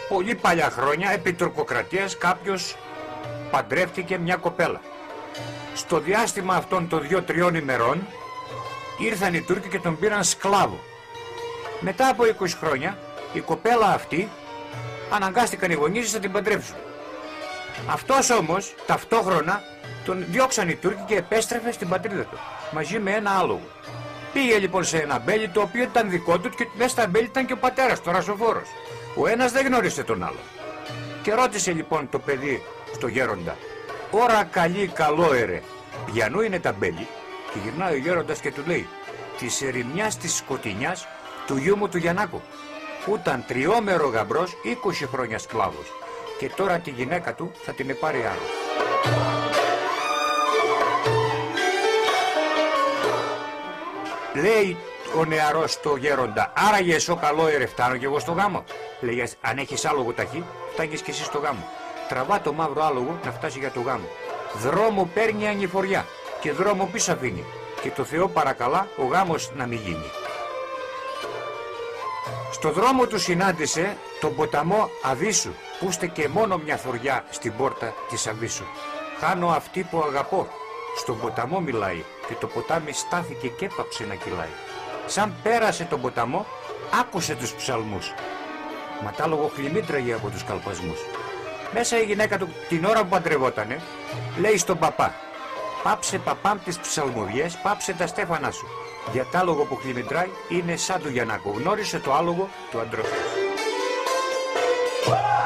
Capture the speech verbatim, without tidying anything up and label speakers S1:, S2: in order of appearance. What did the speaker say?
S1: Πολύ παλιά χρόνια, επί τουρκοκρατίας, κάποιος παντρεύτηκε μια κοπέλα. Στο διάστημα αυτών των δύο-τριών ημερών ήρθαν οι Τούρκοι και τον πήραν σκλάβο. Μετά από είκοσι χρόνια η κοπέλα αυτή αναγκάστηκαν οι γονείς να την παντρέψουν. Αυτός όμως ταυτόχρονα τον διώξαν οι Τούρκοι και επέστρεφε στην πατρίδα του μαζί με ένα άλογο. Πήγε λοιπόν σε ένα αμπέλι το οποίο ήταν δικό του και μέσα στα αμπέλι ήταν και ο πατέρας του, ο Ρασοφόρος. Ο ένας δεν γνώρισε τον άλλο. Και ρώτησε λοιπόν το παιδί στο γέροντα: «Ωρα καλή καλόερε, ποιανού είναι τα μπέλη?» Και γυρνάει ο γέροντας και του λέει: «Της ερημιάς της σκοτεινιάς του γιού μου του Γιαννάκου, που ήταν τριόμερο γαμπρός, είκοσι χρόνια σκλάβος, και τώρα τη γυναίκα του θα την πάρει άλλο». Λέει ο νεαρός στο γέροντα: «Άραγε εσώ καλόερε, φτάνω κι εγώ στο γάμο?» Λέει: «Αν έχεις άλογο ταχύ, φτάνεις κι εσύ στο γάμο. Τραβά το μαύρο άλογο να φτάσει για το γάμο. Δρόμο παίρνει ανηφοριά και δρόμο πίσω αφήνει. Και το Θεό παρακαλά ο γάμος να μην γίνει». Στο δρόμο του συνάντησε τον ποταμό Αβίσου, που στεκε μόνο μια θωριά στην πόρτα της Αβίσου. «Χάνω αυτή που αγαπώ», στον ποταμό μιλάει, και το ποτάμι στάθηκε και έπαψε να κυλάει. Σαν πέρασε τον ποταμό, άκουσε τους ψαλμούς. Ματάλογο χλιμίτραγε από τους καλπασμούς. Μέσα η γυναίκα του την ώρα που παντρευότανε, λέει στον παπά: «Πάψε παπάμ τις ψαλμοδιές, πάψε τα στέφανά σου. Για τ' άλογο που χλιμιτράει είναι σαν του Γιαννάκου. Γνώρισε το άλογο του αντρός του».